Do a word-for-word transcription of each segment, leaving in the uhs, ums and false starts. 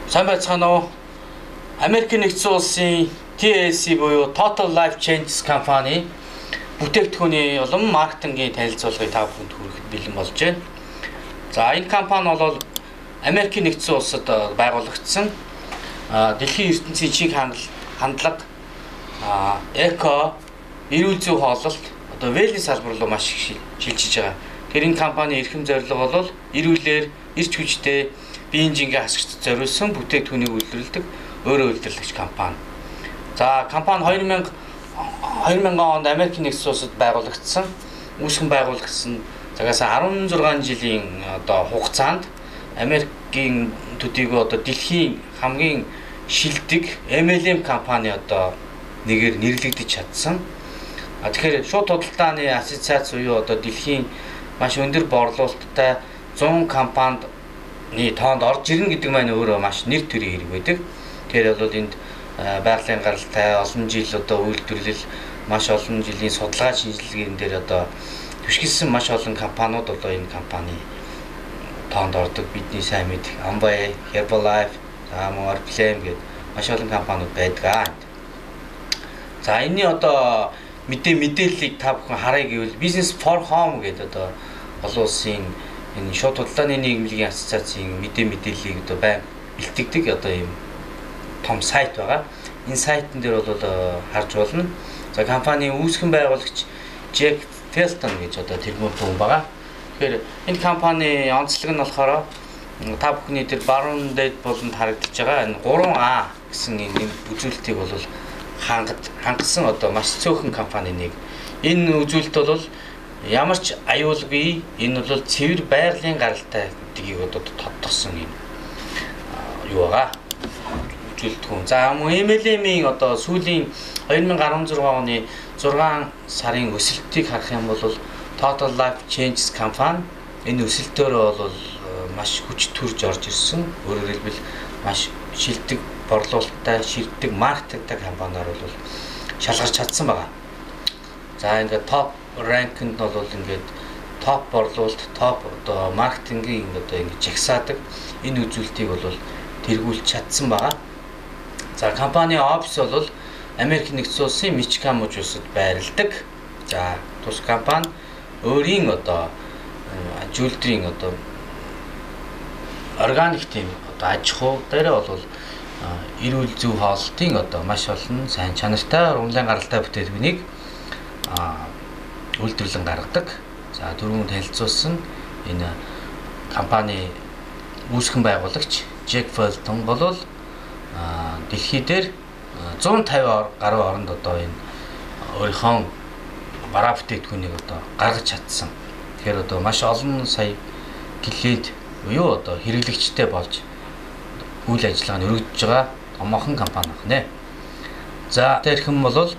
Сайн байцгаана уу? Америкийн нэгдсэн улсын T L C буюу Total Life Changes компани бүтээгдэхүүний улам маркетингийн танилцуулгыг та бүхэнд хүргэхэд бэлэн болж байна. За энэ компани бол Америкийн нэгдсэн улсад байгуулагдсан дэлхийн ертөнцийн чиг хандлага, эко, эрүүл зүй хооллолт, одоо wellness салбар руу маш их шилжиж байгаа. Тэр энэ компани эрхэм зорилго бол эрүүлэр, эрч хүчтэй биеийн жингээ хасагчд зориулсан бүтээгдэхүүнийг үйлдвэрлэдэг өөрөө үйлдвэрлэгч компани. За компани хоёр мянган онд Америкийн нэгдсэн улсад байгуулагдсан, үүсгэн байгуулагдсан. Цагаас арван зургаан жилийн одоо хугацаанд Америкийн төдийгүй одоо дэлхийн хамгийн шилдэг M L M компани одоо нэгээр нэрлэгдэж чадсан. А тэгэхээр шууд худалдааны ассоциац буюу одоо дэлхийн маш өндөр борлуулалттай зуун компанид тоонд орж ирнэ гэдэг маань өөрөө маш нэр төрийн хэрэг байдаг. Тэгэхээр бол энд байгалийн гаралтай олон жил одоо үйлдвэрлэл, маш олон жилийн судалгаа шинжилгээнд дээр одоо түшгэлсэн маш олон компаниуд одоо энэ компани тоонд ордог. Бидний сайн мэдэх Amway, Herbalife, Oriflame гэдэг маш олон компаниуд байдаг. За энэний одоо мэдээ мэдээллийг та бүхэн харъя гэвэл Business for Home гэдэг одоо олон улсын энэ шууд худалдааны нийгмийн ассоциацийн мэдээ мэдээллийг одоо байн бэлтгэдэг одоо ийм том сайт байгаа. Энэ сайтн дээр бол харж болно. За компанийн үүсгэн байгуулагч Jack Felton гэж одоо тэргүүн хүн байгаа. Тэгэхээр энэ компани онцлог нь болохоор та бүхний тэр баруун дэд болонд харагдаж байгаа энэ гурван А гэсэн энэ үзүүлэлтийг бол хангад хангасан одоо маш цөөхөн компани нэг. Энэ үзүүлэлт бол ямар ч аюулгүй, энэ бол цэвэр байгалийн гаралтай гэдгийг одоо тодтогсон юм юу байгаа. Үзүүлэлтгүй. За M L M-ийн одоо сүүлийн хоёр мянган арван зургаан оны зургаан сарын өсөлтийг харах юм бол Total Life Changes компани энэ өсөлтөөр бол маш хүч төрж орж ирсэн. Өөрөөр хэлбэл маш шилдэг борлуулалттай, шилдэг маркетинг компаниар бол шалгарч чадсан байгаа. За ингээд топ ранкнд бол ингээд топ борлуулалт, топ одоо маркетингийн одоо ингэж жагсаадаг энэ үзүүлэлтийг бол тэргүүлж чадсан байгаа. За компанийн офис бол Америк нэгдсэн улсын Мичиган мужид байрладаг. За тус компани өөрийн одоо ажилдрын одоо органик тийм одоо аж ахуй дээр бол эрүүл зүй хооллолтын одоо маш олон сайн чанартай уран гаралтай бүтээгдэхүүнийг үйлдвэрлэн гаргадаг. За дөрвөн танилцуулсан энэ компани үүсгэн байгуулагч Jack Felton бол дэлхий дээр зуун тавин гаруй оронд одоо энэ өөрийнхөө бараа бүтээгдэхүүнийг одоо гаргаж чадсан. Тэгэхээр одоо маш олон сая клиент буюу одоо хэрэглэгчтэй болж үйл ажиллагааны өргөдөж байгаа томоохон компани байна. За тэр хэн бол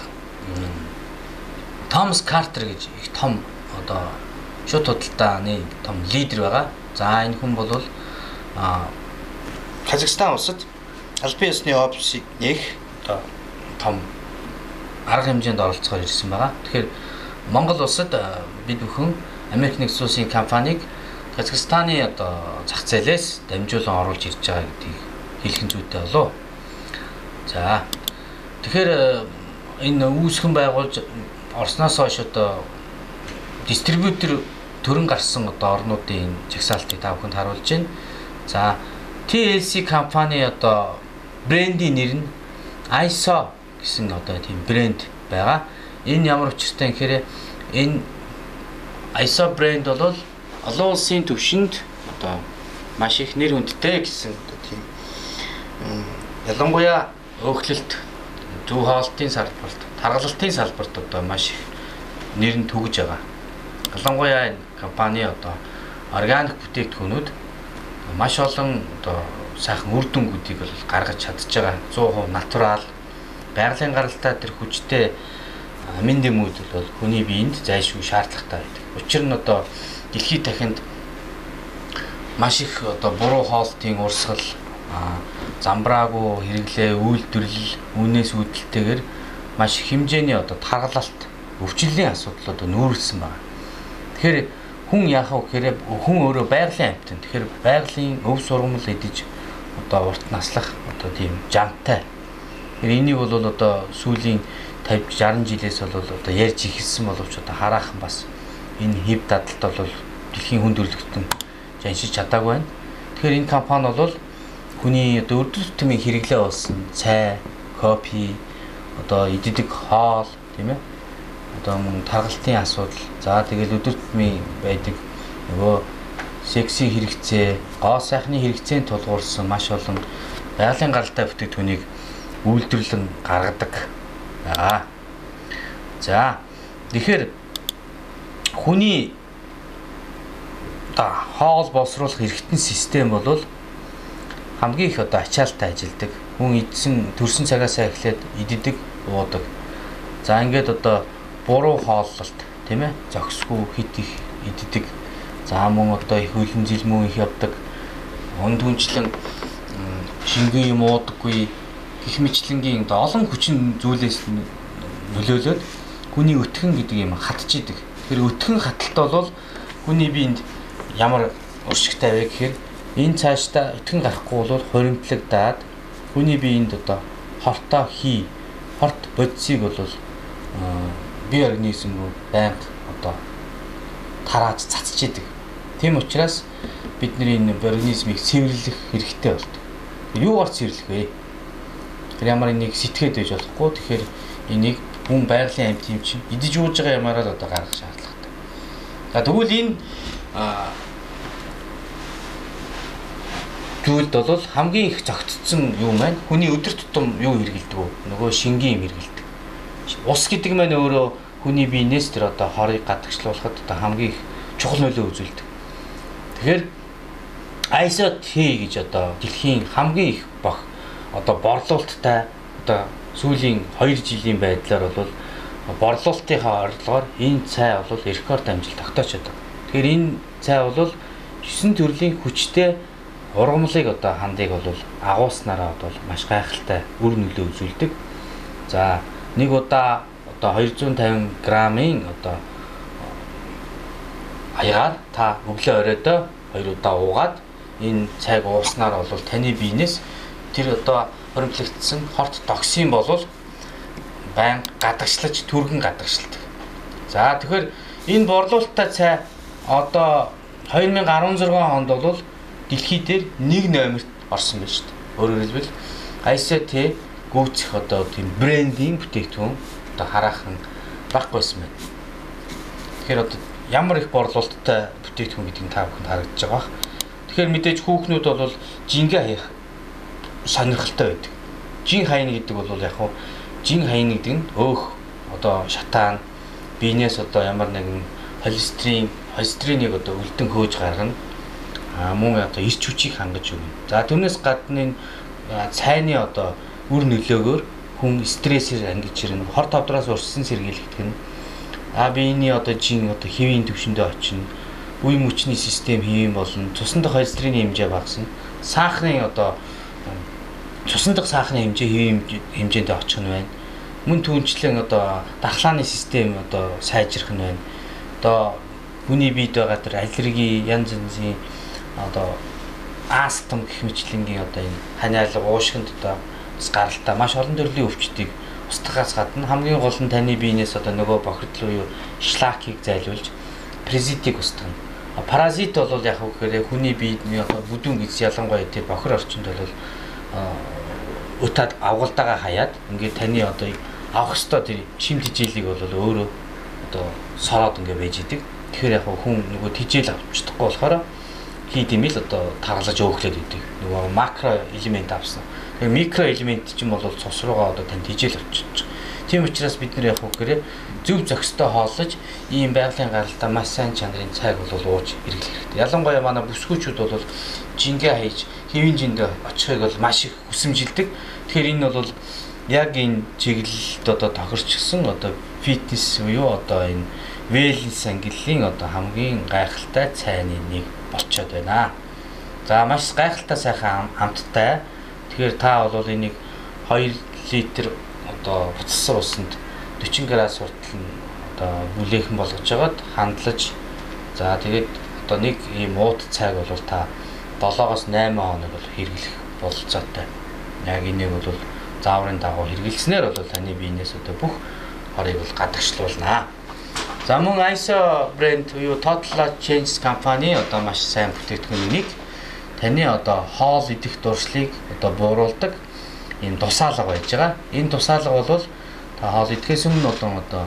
Томас Картер гэж их том одоо шууд худалдааны том лидер байгаа. За энэ хүн бол а Казахстан улсад аль бие усны офисыг нээх одоо том арга хэмжээнд оролцохоор ирсэн байгаа. Тэгэхээр Монгол улсад бид бүхэн Америк нэгдсэн улсын компанийг Казахстаны одоо зах зээлээс дамжуулан оруулж ирж байгаа гэдгийг хэлэх нь зүйтэй болов. За тэгэхээр энэ үүсгэн байгуулж орсноос хойш одоо дистрибьютор төрөн гарсан одоо орнуудын жагсаалтыг та бүхэнд харуулж байна. За T L C компани одоо брендийн нэр нь I S O гэсэн одоо тийм брэнд байгаа. Энэ ямар учиртай юм гэхээр энэ I S O брэнд бол олон улсын түвшинд одоо маш их нэр хүндтэй гэсэн одоо тийм ялангуяа өөхлөлт, зүй хоолтын салбарт, таргалалтын салбарт одоо маш их нэр нь түгэж байгаа. Ялангуяа энэ компани одоо органик бүтээгдэхүүнүүд маш олон одоо сайхан үр дүнгуудыг бол гаргаж чадж байгаа. сто процент натурал, байгалийн гаралтай тэр хүчтэй амин дэмүүд бол хүний биед зайлшгүй шаардлагатай байдаг. Учир нь одоо дэлхийд дахинд маш их одоо буруу хоолтын урсгал, замбраагүй хэрэглээ, үйлдвэрлэл, үнээс үүдэлтэйгээр маш их хэмжээний одоо таргалалт, өвчлөлийн асуудал одоо нүүрлсэн байна. Тэгэхээр хүн яах вэ гэхээр хүн өөрөө байгалийн амьтан. Тэгэхээр байгалийн өв сургамал эдэж одоо урт наслах одоо тийм жантай. Тэгэхээр энийг бол одоо сүүлийн пятьдесят шестьдесят жилээс бол одоо ярьж ихэлсэн боловч одоо хараахан бас энэ хэв дадалт бол дэлхийн хүнд хөрлөгтөн жаншиж чадаагүй байна. Тэгэхээр энэ компани бол хүний одоо өдөр тутмын хэрэглээ болсон цай, кофе, одоо иддэг хоол тийм ээ. Одоо мөн таргалтын асуудал. За тэгэл өдөр тутмын байдаг нөгөө секси хэрэгцээ, гоо сайхны хэрэгцээнд тулгуурсан маш олон байгалийн гаралтай бүтээгдэхүүнийг үйлдвэрлэн гаргадаг байгаа. За тэгэхээр хүний одоо хоол боловсруулах эргэтэн систем бол хамгийн их одоо ачаалттай ажилдаг. Хүн идсэн төрсөн цагаасаа эхлээд иддэг, уудаг. За ингээд одоо буруу хооллолт тийм ээ зохисгүй хит их иддэг. За мөн одоо их хөлн жилмүү их явдаг. Он түнчлэн шингэн юм уудаггүй гэх мэтлэнгийн одоо олон хүчин зүйлээс нөлөөлөд хүний өтгөн гэдэг юм хатж идэг. Тэр өтгөн хаталт бол хүний биед ямар уршигтай вэ гэхээр энэ цаашдаа өтгөн гарахгүй бол хуримтлагдаад хүний биед одоо хортой хий, хорт бодисыг бол бие организм руу байнга одоо тарааж цацж идэг. Тийм учраас бидний энэ организмыг цэвэрлэх хэрэгтэй болдог. Юугаар цэвэрлэх вэ? Тэр ямар нэг сэтгээд байж болохгүй. Тэгэхээр энийг хүн байгалийн амьд юм чинь идэж ууж байгаа ямаараа л одоо гаргах шаардлагатай. За тэгвэл энэ зүйлд бол хамгийн их зөгцсөн юм байна. Хүний өдөр тутам юу хэрэгэлдэг вэ? Нөгөө шингийн юм хэрэгэлдэг. Ус гэдэг маань өөрөө хүний биенээс тэр одоо хорыг гадагшлуулахад одоо хамгийн их чухал нөлөө үзүүлдэг. Тэгэхээр ай эс о ти гэж одоо дэлхийн хамгийн их бох одоо борлуулалттай одоо сүүлийн хоёр жилийн байдлаар бол борлуулалтынхаа орлогоор энэ цай бол рекорд амжилт тогтоочод байгаа. Тэгэхээр энэ цай бол есөн төрлийн хүчтэй ургамлыг одоо хандыг бол агуулснараа бол маш гайхалтай үр нөлөө үзүүлдэг. За нэг удаа одоо двести пятьдесят граммын одоо аягаар та өглөө оройдоо хоёр удаа уугаад энэ цайг ууснаар бол таны биенээс тэр одоо хуримтлагдсан хорт токсин болвол байн гадагшлаж түргэн гадагшилдаг. За тэгэхээр энэ борлуулалттай цай одоо две тысячи десять онд бол дэлхий дээр нэг номерт орсон байна шүү дээ. Өөрөөр хэлбэл ай эс о ти гүйцэх одоо тийм брендинг бүтээгдэхүүн одоо хараахан баггүйсэн байна. Тэгэхээр одоо ямар их борлуулалттай бүтээгдэхүүн гэдгийг та бүхэнд харагдаж байгаа. Тэгэхээр мэдээж хүүхнүүд бол жингээ хаях сонирхолтой байдаг. Жин хайна гэдэг бол яг хуу жин хайна гэдэг нь өөх одоо шатаан биенээс одоо ямар нэгэн холестерин холестериныг одоо үлдэн хөөж гаргана. А мөн одоо ирч хүчийг хангаж өгнө. За түүнээс гадна энэ цайны одоо үр нөлөөгөөр хүн стрессээр ангиж ирнэ. Хор тавдраас урьдчилан сэргийлэгдэх нь. А биений одоо жин одоо хэвийн төвшөндөө очино. Үе мөчний систем хэвийн болно. Цусан дахь холестерины хэмжээ багасна. Сахарын одоо цусан дахь сахарын хэмжээ хэвийн хэмжээнд очих нь байна. Мөн түүнчлэн одоо дархлааны систем одоо сайжрах нь байна. Одоо хүний биед байгаа тэр аллерги янз янзын одоо астм гэх мэтлэнгийн одоо энэ ханиалга уушгинд одоо гаралтай маш олон төрлийн өвчтгийг устгахаас гадна хамгийн гол нь таны биенээс одоо нөгөө бохирдол буюу шлакийг зайлуулж паразитыг устгана. Паразит бол яг гэхээр хүний биедний одоо бүдүүн гэж ялангуяа тэр бохир орчинд бол утаад авгалдаага хаяад ингээд таны одоо авах ёстой тэр шим тижээлийг бол өөрөө одоо сороод ингээд байж идэг. Тэгэхээр яг хүн нөгөө тижээл авч чадахгүй болохоор хийдэм л одоо таргалаж өөхлөд идэг. Нөгөө макро элемент авсан. Тэгээ микро элемент ч юм бол цус руугаа одоо тань тижээл авчиж. Тийм учраас бид нэр яг гэхээр зөв зохистой хооллож ийм байгалийн гаралтай маш сайн чанарын цайг бол ууж хэрэглэх хэрэгтэй. Ялангуяа манай бүсгүүчүүд бол жингээ хайж хэвийн жиндээ очихыг бол маш их хүсэмжилдэг. Тэгэхээр энэ бол яг энэ чиглэлд одоо тохирчсон одоо фитнес буюу одоо энэ wellness ангиллын одоо хамгийн гайхалтай цайны нэг болчиход байна. За маш гайхалтай сайхан амттай. Тэгэхээр та бол энийг хоёр литр одоо буцсан усанд forty градус хүртэл одоо бүлэхэн болгож жагаад хандлаж за тэгээд одоо нэг ийм ууд цайг бол та seven-аас eight хоног бол хэрэглэх бололцоотой. Яг энийг бол зааврын дагуу хэрэглэснээр бол таны биенээс одоо бүх хорыг бол гадагшлуулнаа. За мөн ай эс о брэнд буюу Total Life Changes компани одоо маш сайн бүтээгдэхүүнийг таны одоо хоол идэх дуршлыг одоо бууруулдаг ийм тусаалга байж байгаа. Энэ тусаалга бол та хоол идэхээс өмнө одоо одоо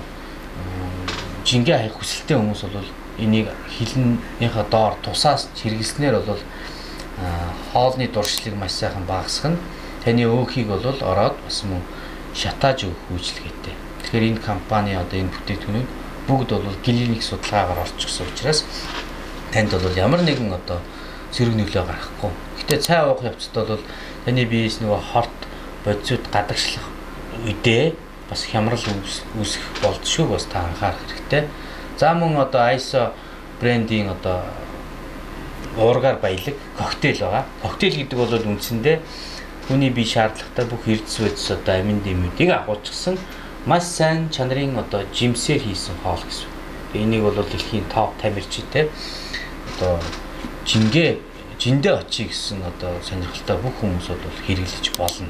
жингээ хаях хүсэлтэй хүмүүс бол энийг хилнийхээ доор тусаас хэрэглэснээр бол хоолны дуршлыг маш сайхан багасгах нь таны өөхийг бол ороод бас мөн шатааж өгөх үйлчилгээтэй. Тэгэхээр энэ компани одоо энэ бүтээгдэхүүнүүд бүгд бол клиник судалгаагаар орчихсон учраас танд бол ямар нэгэн одоо сөрөг нөлөө гарахгүй. Гэтэ цай уух явцад бол таны биеэс нөгөө хорт бодисууд гадагшлах үедээ бас хямрал үүсэх болзошгүй бас та анхаарах хэрэгтэй. За мөн одоо ай эс о брендийн одоо уургаар баялаг коктейл байгаа. Коктейл гэдэг бол үндсэндээ хүний бие шаардлагатай бүх эрдэс бодис одоо амин дэмүүдийг агуулчихсан маш сайн чанарын одоо жимсээр хийсэн хоол гэсэн. Энийг бол дэлхийн топ тамирчидтэй одоо жингээ жиндээ очие гэсэн одоо сонирхолтой бүх хүмүүс бол хэрэглэж болно.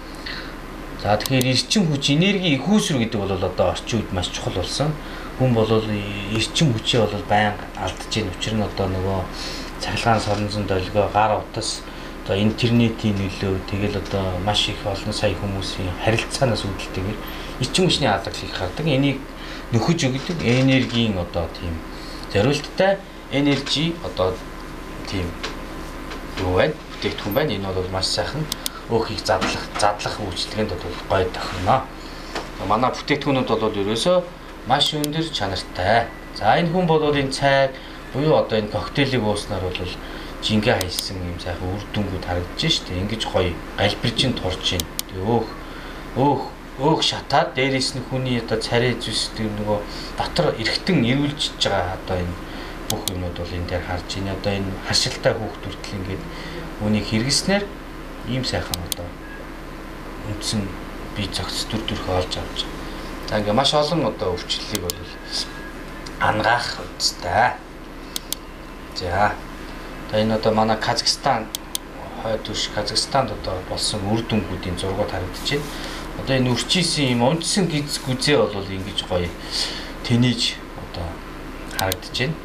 За тэгэхээр эрчим хүч энерги ихүүсвэр гэдэг бол одоо орчин үед маш чухал болсон. Хүн бол эрчим хүчээ бол байнга алдаж байна. Учир нь одоо нөгөө цахилгаан соронзон долгио гар утас одоо интернетийн нөлөө тэгэл одоо маш их олон сая хүмүүсийн харилцаанаас үүдэлтэйгээр эрчим хүчний алдлыг гаргадаг. Энийг нөхөж өгдөг энергийн одоо тийм зориулттай энержи одоо тийм юу вэ? Бүтээгдэхүүн байна. Энэ бол маш сайхан өөхийг задлах задлах үйлчлэгэнд бол гоё тохино. Манай бүтээгдэхүүнүүд бол ерөөсөө маш өндөр чанартай. За энэ хүн бол энэ цайг буюу одоо энэ коктейлийг ууснаар бол жингээ хайсан юм сайхан үр дүнгууд харагдаж штэ. Ингиж гоё галбирж ин турж ин. Өөх өөх өөх шатаад дээрээс нь хүний одоо царай зүсдэг нөгөө дотор эргэтэн ирүүлж байгаа одоо энэ бүх юмнууд бол энэ дээр харж ийн. Одоо энэ хашилтай хүүхд хүртэл ингээд үнийг хэрэгснээр ийм сайхан одоо үндсэн бие зохиц дүр төрхөө олж авч. За ингээ маш олон одоо өвчлөлийг бол ангаах үстэй. За энэ одоо манай Казахстан хойд түвш Казахстанд одоо болсон үр дүнгуудын зургууд харагдаж байна. Одоо энэ үрчийсэн юм унтсан гиз гүзээ бол ингэж гоё тэнийж одоо харагдаж байна.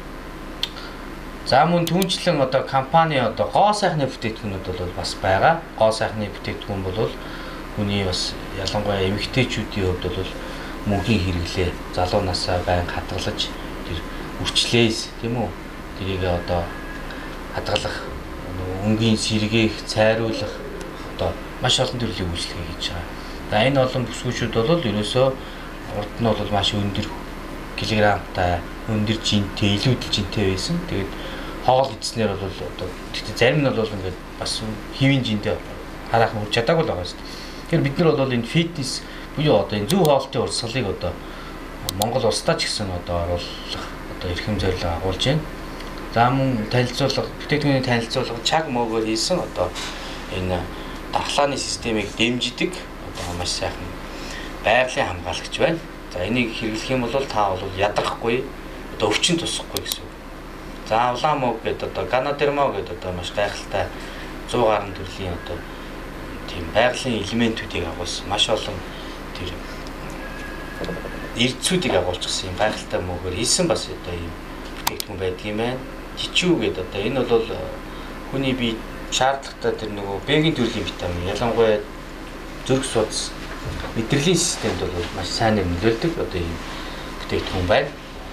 За мөн түнчлэн одоо компани одоо гоо сайхны бүтээгдэхүүнүүд бол бас байгаа. Гоо сайхны бүтээгдэхүүн бол хүний бас ялангуяа эмэгтэйчүүдийн хувьд бол мөнхийн хэрэглээ залуу насаа байн хадгалж тэр үрчлээс тийм үү тэрийг одоо хадгалах өнгийн сэргээх цайруулах одоо маш олон төрлийн үйлчлэг хийж байгаа. За энэ олон бүсгүүчүүд бол ерөөсөө урд нь бол маш өндөр килограммтай өндөр жинтэй илүүдэл жинтэй байсан. Тэгээд хоол идснээр бол одоо тэгтээ зарим нь бол ингээд бас хэвийн жиндээ хараахан үрж чадаагүй л байгаа шүү дээ. Тэгэхээр бид нар бол энэ фитнес буюу одоо энэ зөв хоолтын урсгалыг одоо Монгол улсдаа ч гэсэн одоо оруулах одоо эрхэм зорилго агуулж байна. За мөн танилцуулга бүтээгдэхүүний танилцуулга чаг мөөгөөр хийсэн одоо энэ дархлааны системийг дэмждэг одоо маш сайхан байгалийн хамгаалагч байна. За энийг хэрэглэх юм бол та бол ядрахгүй одоо өвчин тусахгүй гэсэн. За уламог гэдэг одоо ганадермо гэдэг одоо маш гайхалтай сто гаруй төрлийн одоо тийм байгалийн элементүүдийг агуулсан маш олон тэр эрдцүүдийг агуулчихсан юм гайхалтай мөөгөөр хийсэн бас одоо юм бүтээгдэхүүн байдаг юм байна. Жичүү гэдэг одоо энэ бол хүний бие шаардлагатай тэр нөгөө Б-ийн төрлийн витамин ялангуяа зүрх судас мэдрэлийн системд бол маш сайн нөлөөлдөг одоо ийм бүтээгдэхүүн байна.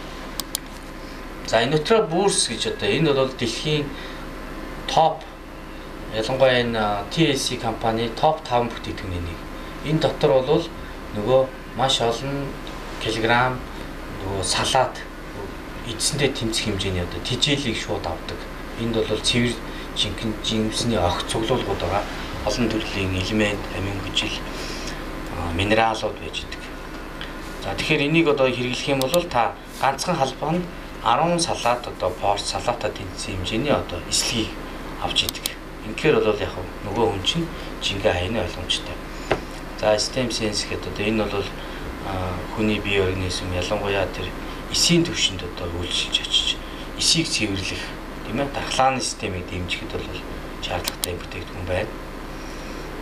За энэ Nutriburs гэж одоо энэ бол дэлхийн топ ялангуяа энэ Ти Эс си компани топ таван бүтээгдэхүүний нэг. Энэ дотор бол нөгөө маш олон килограмм нөгөө салаад эцсэндээ тэмцэх хэмжээний одоо тижээлийг шууд авдаг. Энд бол цэвэр жинхэнэ жимсний огт цуглуулгууд байгаа. Олон төрлийн элемент, амин хүчил, минералууд байж идэг. За тэгэхээр энийг одоо хэрэглэх юм бол та ганцхан халбанд арван салаад одоо порц салаатаа тэнцсэн хэмжээний одоо эслэгийг авч идэг. Инхээр бол яг нөгөө хүн чинь жингээ хайны ойлгомжтой. За stem sense гэдэг одоо энэ бол хүний бие организм ялангуяа тэр эсийн төвшөнд одоо үйлчилж очиж эсийг цэвэрлэх тийм ээ дархлааны системийг дэмжихэд бол шаардлагатай бүтээгдэхүүн байна.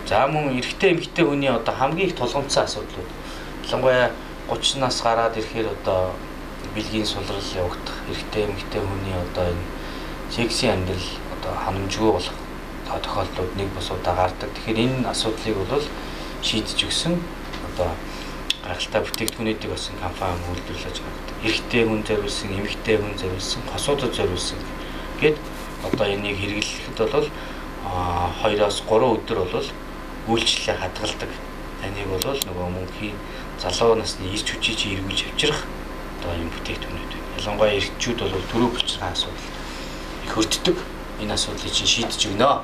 За мөн эрэгтэй эмэгтэй хүний одоо хамгийн их тулгымцсан асуудлууд. Ялангуяа гучин нас гараад ирэхээр одоо бэлгийн сулрал явагдах, эрэгтэй эмэгтэй хүний одоо энэ секси амьдрал одоо ханамжгүй болох тохиолдлууд нэг бус удаа гардаг. Тэгэхээр энэ асуудлыг бол шийдэж өгсөн одоо гайхалтай бүтээгдэхүүнүүдийг бас компани үйлдвэрлэж байгаа. Эрэгтэй хүн зориулсан, эмэгтэй хүн зориулсан, хосуудад зориулсан гэд одоо энийг хэрэглэхэд бол хоёроос гурван өдөр бол үйлчлэлээ хадгалдаг. Таныг бол нөгөө мөнхийн залуу насны ирч хүчийг эргүүлж авчрах одоо юм бүтээгдэхүүнүүд байна. Ялангуяа эрчүүд бол төрөө булчирхай асуудал их өртдөг. Энэ асуудлыг чинь шийдэж өгнө.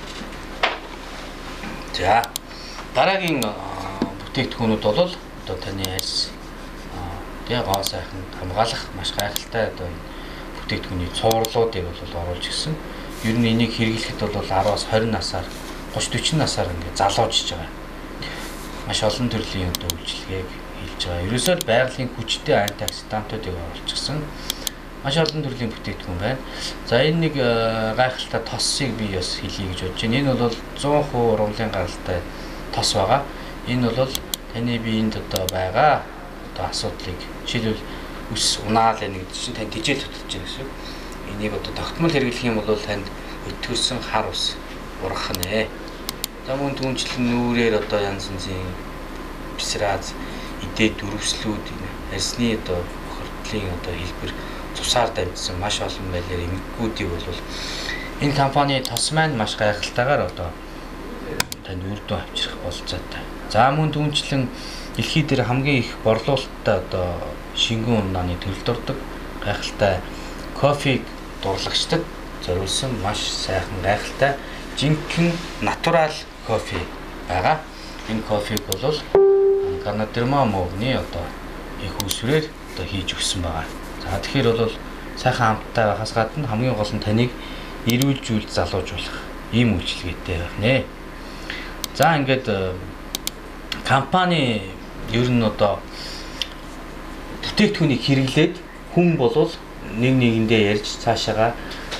За дараагийн бүтээгдэхүүнүүд бол одоо таны арьс тэгээ гоо сайхан хамгаалах маш гайхалтай одоо бүтээгдэхүүний цуурлуудыг бол оруулж гисэн. Ер нь энийг хэрэглэхэд бол араас хорин насаар гуйж дөрвөн насаар ингээд залуужж байгаа. Маш олон төрлийн одоо үйлчилгээг хийж байгаа. Ерөөсөө л байгалийн хүчтэй антиоксидантуудыг оруулж гисэн. Маш олон төрлийн бүтээгдэхүүн байна. За энэ нэг гайхалтай тоссыг би бас хэлье гэж бодож байна. Энэ бол зуун хувь ургамлын гаралтай тос байгаа. Энэ бол таны биеинд одоо байгаа одоо асуудлыг жишээлбэл үс унаал нэг чинь тань тижэл тутаж байгаа гэсэн. Энийг одоо тогтмол хэрэглэх юм бол танд өтгөрсөн хар ус ургах нэ. За мөн түнчлэн нүрээр одоо янз янзын бисраз, идэ дөрвслүүд арьсны одоо бохирдлын одоо хэлбэр цусаар дамжсан маш олон байлаар эмгэгүүдийг бол энэ компани тос маань маш гайхалтайгаар одоо танд үр дүн авчрах болцоотой. За мөн түнчлэн дэлхий дээр хамгийн их борлуулалттай одоо шингэн унааны төлөвлөрдөг гайхалтай кофег дурлагчдад зориулсан маш сайхан гайхалтай жинхэнэ натурал кофе байгаа. Энэ кофег бол Ганаderma мовны одоо их усрээр одоо хийж өгсөн байгаа. За тэгэхээр бол сайхан амттай байхаас гадна хамгийн гол нь таныг эрүүл зүйл залуужуулах ийм үйлчилгээтэй байна. За ингээд компани ер нь одоо бүтээгдэхүүнийг хэрэглээд хүн болвол нэг нэгэндээ ярьж цаашаага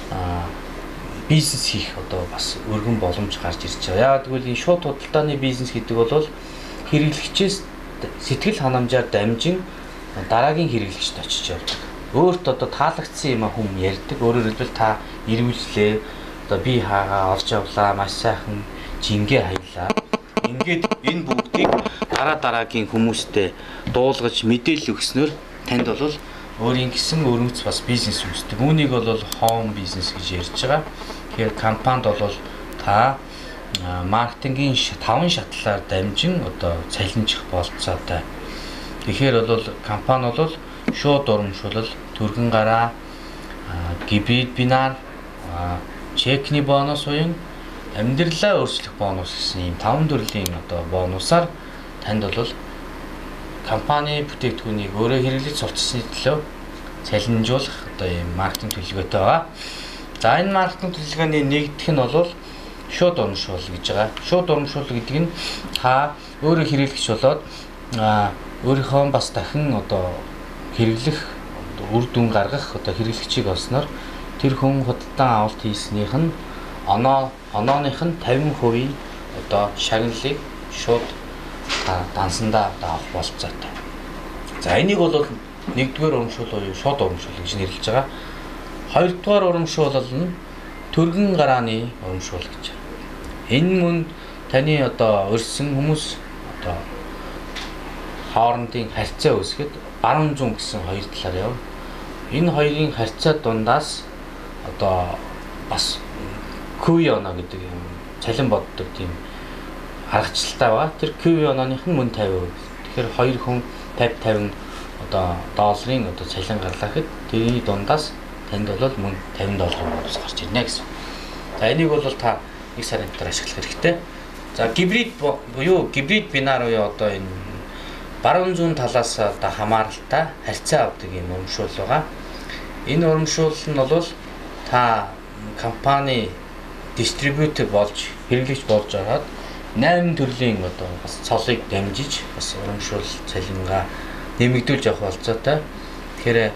бизнес хийх одоо бас өргөн боломж гарч ирж байгаа. Яг тэгвэл энэ шууд худалдааны бизнес гэдэг бол хэрэглэгчээс сэтгэл ханамжаар дамжин дараагийн хэрэглэгчд очиж явдаг. Өөрт одоо таалагдсан юм хүм ярьдаг. Өөрөөр хэлбэл та ирүүллээ. Одоо би хаагаа орж явлаа. Маш сайхан жингээ хаялаа. Ингээд энэ бүгдийг дараа дараагийн хүмүүстэй дуулгаж мэдээлэл өгснөөр танд бол өөрийн гэсэн өрнөц бас бизнес үүсдэг. Үүнийг бол home business гэж ярьж байгаа. Тэгэхээр компанид бол та маркетингийн таван шатлаар дамжин одоо цалинжих болцоотой. Тэгэхээр бол компани бол шууд урамшуулал, түргэн гараа, гибрид бинар, чекний бонус буюу амьдралаа өөрчлөх бонус гэсэн ийм таван төрлийн одоо бонусаар танд бол компани бүтээгдэхүүнийг өөрөө хэрэглэж сурталчилсны төлөө цалинжуулах одоо ийм маркетинг төлөвлөгөөтэй байгаа. За энэ маркетинг төлөвлөгөөний нэгдэх нь бол шууд урамшуул гэж байгаа. Шууд урамшуул гэдэг нь та өөрөө хэрэглэгч болоод өөрийнхөө бас дахин одоо хэрэглэх үр дүн гаргах одоо хэрэглэгчийг олсноор тэр хүн худалдан авалт хийснийх нь оноо онооных нь тавин хувийн одоо шагналыг шууд дансандаа авах болцоотой. За энийг бол нэгдүгээр урамшуул буюу шууд урамшуул гэж нэрлэж байгаа. Хоёрдугаар урамшуул нь түргэн гарааны урамшуул гэж. Энэ мөн таны одоо өрсөн хүмүүс одоо хоорондын харьцаа үүсгэхэд баруун зүүн гэсэн хоёр талаар яв. Энэ хоёрын харьцаа дундаас одоо бас кюи оноо гэдэг юм цалин боддог тийм аргачлалтай ба тэр кюи онооных нь мөн тавин хувь. Тэгэхээр хоёр хүн тавьж тавин одоо долларын одоо цалин гарлаа гэхэд тэрний дундаас танд бол мөн тавин долларын бонус гарч ирнэ гэсэн. За энийг бол та нэг сарын дотор ашиглах хэрэгтэй. За гибрид буюу гибрид бинар буюу одоо энэ баруун зүүн талаас одоо хамааралтай харьцаа авдаг юм урамшуул байгаа. Энэ урамшуул нь бол та компани дистрибьютор болж хэрэглэгч болж байгаад найман төрлийн одоо бас цолыг дамжиж бас урамшуул цалингаа нэмэгдүүлж явах болцоотой. Тэгэхээр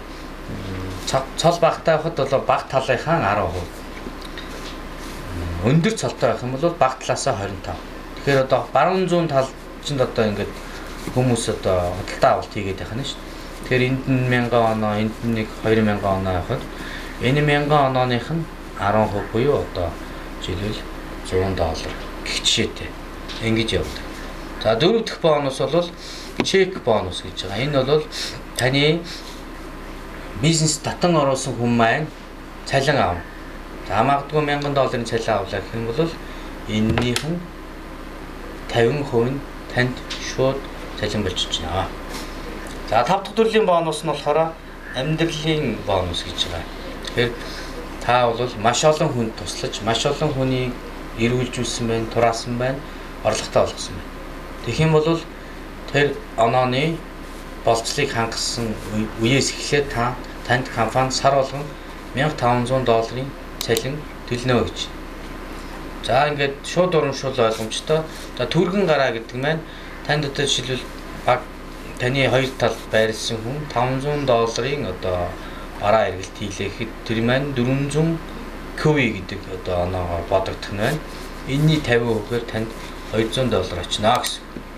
цол багтаа явахад бол баг талынхаа арав хувь. Өндөр цолтой байх юм бол баг талаасаа хорин тав. Тэгэхээр одоо баруун зүүн талчинд одоо ингээд хүмүүс одоо худалдаа авалт хийгээд байгаа нь шүү дээ. Тэгэхээр энд нь мянган оноо, энд нь нэг хоёр мянган оноо явахад энэ мянган онооных нь арван хувь буюу одоо жишээлбэл зуун доллар гэх жишээтэй ингэж явдаг. За дөрөв дэх бонус бол чек бонус гэж байгаа. Энэ бол таны бизнес татан оруулсан хүн маань цалин авна. За магадгүй мянган долларын цалин авлаа гэх юм бол энэнийх нь тавин хувь нь танд шууд цалин болчихж байна. За тав дахь төрлийн бонус нь болохоор амьдралын бонус гэж байгаа. Тэгэхээр та бол маш олон хүнд туслаж, маш олон хүнийг эргүүлжүүлсэн байна, тураасан байна, орлоготой болгосон байна. Тэгэх юм бол тэр онооны болцлыг хангасан үеэс эхлээд та танд компани сар болгон мянга таван зуун долларын цалин төлнө гэж. За ингээд шууд урамшуул ойлгомжтой. За түргэн гараа гэдэг маань танд одоо жишээлбэл баг таны хоёр талд байрлсан хүн таван зуун долларын одоо бараа эргэлт хийлэхэд тэр маань дөрвөн зуун кюви гэдэг одоо оноогоор бодогдох нь байна. Энийний тавин хувиар танд хоёр зуун доллар очно гэсэн.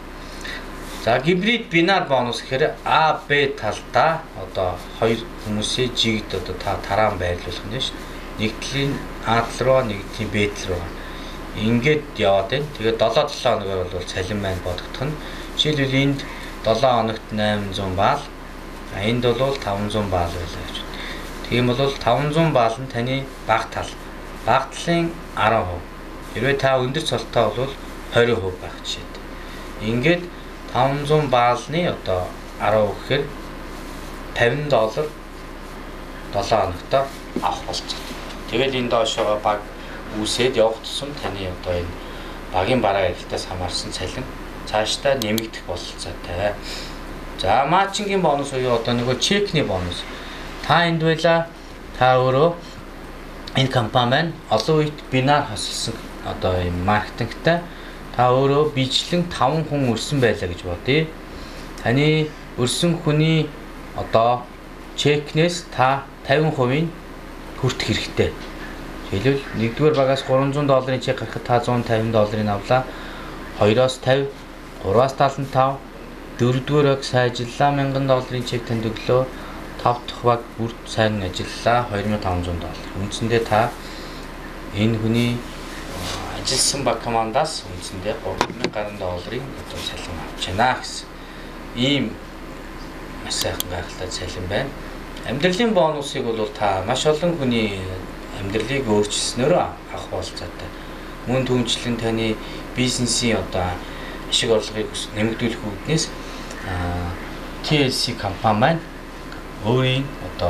За гибрид бинар бонус гэхээр А, Б талдаа одоо хоёр хүмүүсийн жигд одоо та тараан байрлуулах нь шүү дээ. Нэгдлийн А тал руу, нэгдлийн Б тал руу. Ингээд яваад байна. Тэгээд долоо долоо хоногор бол цалин маань бодогдох нь. Жишээлбэл энд долоо хоногт найман зуун баал, энд бол таван зуун баал байлаа гэж. Тийм бол таван зуун баал нь таны бага тал. Бага талын арван хувь. Хэрвээ та өндөр цолтой бол хорин хувь байх жишээтэй. Ингээд таван зуун баалны одоо арав гэхээр тавин доллар долоо хоногтой авах болцоо. Тэгэл энэ доошоо баг үүсээд явах тусам таны одоо энэ багийн бараа эргэлтээс хамаарсан цалин цаашдаа нэмэгдэх бололцоотой. За матчингийн бонус уу одоо нөгөө чекний бонус. Та энд байла та өөрөө энэ компани маань олон үед бинар хасалсан одоо энэ маркетингтай та өөрөө бичлэн таван хүн өрсөн байлаа гэж бодъё. Таны өрсөн хүний одоо чекнээс та тавин хувийн хүртэх хэрэгтэй. Жишээлбэл нэгдүгээр багаас гурван зуун долларын чек гаргахад та зуун тавин долларын авлаа. хоёроос тавь, гураваас талан тав, дөрөвдүгээр баг сайжиллаа мянган долларын чек танд өглөө. тав дахь баг бүр сайн ажиллаа хоёр мянган таван зуун доллар. Үндсэндээ та энэ хүний ажилласан баг командаас үндсэндээ гурван мянган долларын одоо цалин авч байна гэсэн. Ийм маш сайхан гайхалтай цалин байна. Амьдралын бонусыг бол та маш олон хүний амьдралыг өөрчилснөөр авах болцоотой. Мөн түнчлэн таны бизнесийн одоо ашиг орлогыг нэмэгдүүлэх үүднээс Ти Эл Си компани маань өөрийн одоо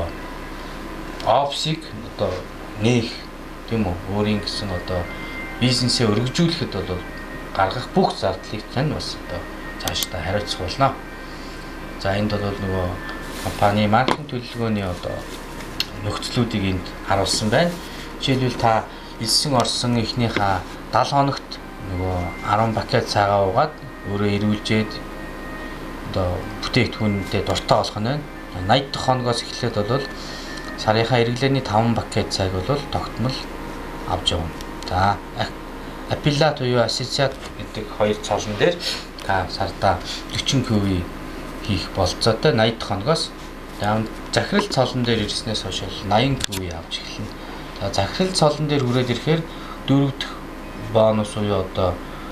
офсыг одоо нээх тийм үү өөрийн гэсэн одоо бизнесээ өргөжүүлэхэд бол гаргах бүх зардлыг тань бас одоо цаашдаа хариуцах болно. За энд бол нөгөө компани маркетинг төлөвлөгөөний одоо нөхцлүүдийг энд харуулсан байна. Жишээлбэл та элсэн орсон эхнийхээ даал хоногт нөгөө арван пакет цагаа угаад өөрөө ирүүлжээд одоо бүтээгдэхүүнтэй дуртай болох нь байна. найдах хоногоос эхлээд бол сарынхаа эргэлээний таван пакет цаг бол тогтмол авч явна. За аппилат буюу ассоциат гэдэг хоёр цолон дээр та сарда дөрвөн кюви хийх болцоотой найдах хоногоос захирал цолон дээр ирснээс хойш найман кюви авч эхэлнэ. За захирал цолон дээр хүрээд ирэхээр дөрөв дэх бонус буюу одоо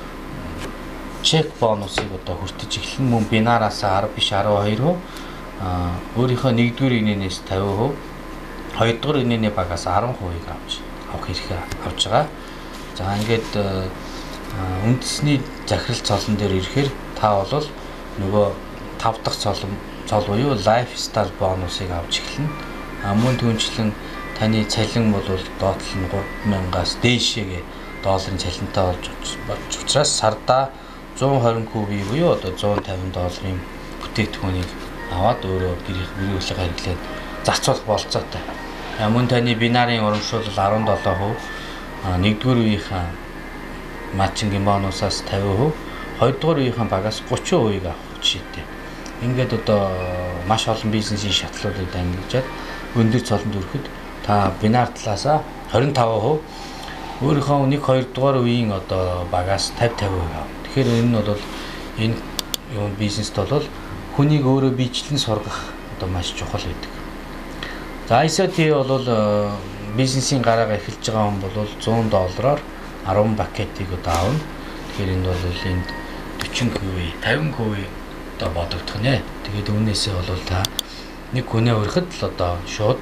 чек бонусыг одоо хүртэж эхэлнэ. Мөн бинараас арав биш арван хоёр хувь а өөрийнхөө нэгдүгээр инээнээс тавин хувь, хоёрдугаар инээний багаас арван хувийг авч авах хэрэгтэй авч байгаа. За ингээд үндэсний захирал цолон дээр ирэхээр та бол нөгөө тав дахь цолон цол буюу лайфстайл бонусыг авч эхэлнэ. А мөн түнчлэн таны цалин бол доотлол нь гурван мянгаас дээшээгээ долларын цалинтай болж учраас сарда зуун хорин кюви буюу одоо зуун тавин долларын бүтээгдэхүүнийг аваад өөрөө гэрийн үйлчлэг хэрэглээд зарцуулах болцоотой. Мөн таны бинарын урамшуул арван долоо хувь, нэгдүгээр үеийнхээ матчингийн бонусаас тавин хувь, хоёрдугаар үеийнхээ багаас гучин хувийг авах жишээтэй. Ингээд одоо маш олон бизнесийн шатлуудыг дангижаад өндөр цолонд өрэхэд та бинар талаасаа хорин таван хувь, өөрийнхөө нэг хоёр дугаар үеийн одоо багаас тавьж тавь байгаа. Тэгэхээр энэ нь бол энэ юу бизнест бол хүнийг өөрөө бичлэн сургах одоо маш чухал байдаг. За ай си ти бол бизнесийн гараагаа эхэлж байгаа хүн бол зуун доллараар арван пакетыг одоо аавна. Тэгэхээр энэ бол энд forty percent, fifty percent одоо бодогдох нэ. Тэгээд үүнээсээ бол та нэг хүнээ өрөхөд л одоо шууд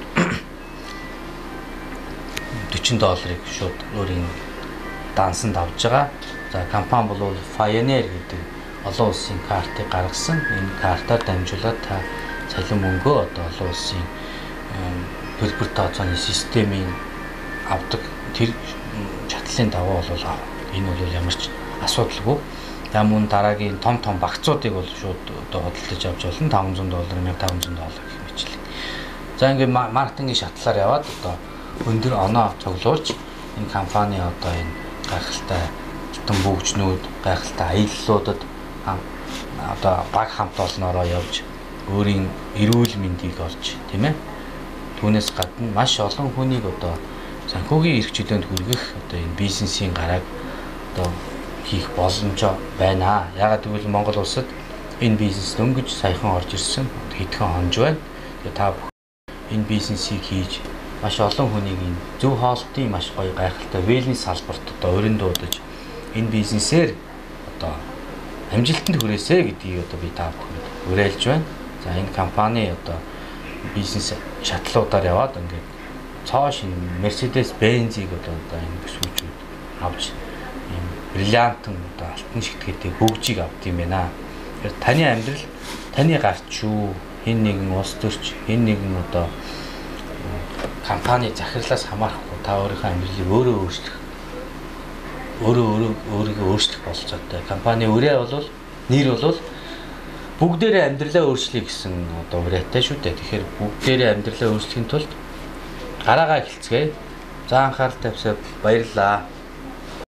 forty долларыг шууд өөрийн дансанд авж байгаа. За компани бол Pioneer гэдэг олон улсын картыг гаргасан. Энэ картаар дамжуулаад та цалин мөнгөө одоо олон улсын төлбөр тооцооны системийн авдаг тэр чатлалын даваа бол авах. Энэ бол ямар ч асуудалгүй. За мөн дараагийн том том багцуудыг бол шууд одоо хөдөлж авч болно. five hundred доллар, fifteen hundred доллар гэх мэтлээ. За ингээд маркетингийн шатлаар яваад одоо өндөр оноо цуглуулж энэ компани одоо энэ гайхалтай алтан бүүгчнүүд, гайхалтай аяллуудад одоо баг хамт олноороо явж өөрийн эрүүл мэндийг олж, тийм ээ. Түүнээс гадна маш олон хүнийг одоо санхүүгийн эрх чөлөөнд хүргэх одоо энэ бизнесийн гарааг одоо хийх боломжоо байна. Ягаад гэвэл Монгол улсад энэ бизнес дөнгөж саяхан орж ирсэн хэдхэн хонж байна. Тэгээ та энэ бизнесийг хийж маш олон хүнийг энэ зөв хоолтын маш гоё гайхалтай wellness салбарт одоо өрн дуудаж энэ бизнесээр одоо амжилтанд хүрээсэй гэдгийг одоо би та бүхэнд уриалж байна. За энэ компани одоо бизнес шатлуудаар яваад ингээд цааш энэ Mercedes-Benz-ийг одоо одоо энэ бүсгүүчүүд авч ийм бриллиантан одоо алтан шигтгэдэг хөгжийг авд юм байна. Тэгэхээр таны амьдрал таны гарч шүү. Хэн нэгэн улс төрч, хэн нэгэн одоо компани захирлаас хамаарахгүй та өөрийнхөө амьдралыг өөрөө өөрчлөх өөрөө өөрөө өөрийгөө өөрчлөх болцоотой. Компани үрээ бол нэр бол бүгдээрээ амьдралаа өөрчлөе гэсэн одоо үрээтэй шүү дээ. Тэгэхээр бүгдээрээ амьдралаа өөрчлөхийн тулд гараагаа эхэлцгээе. За анхаарал тавьсаад баярлалаа.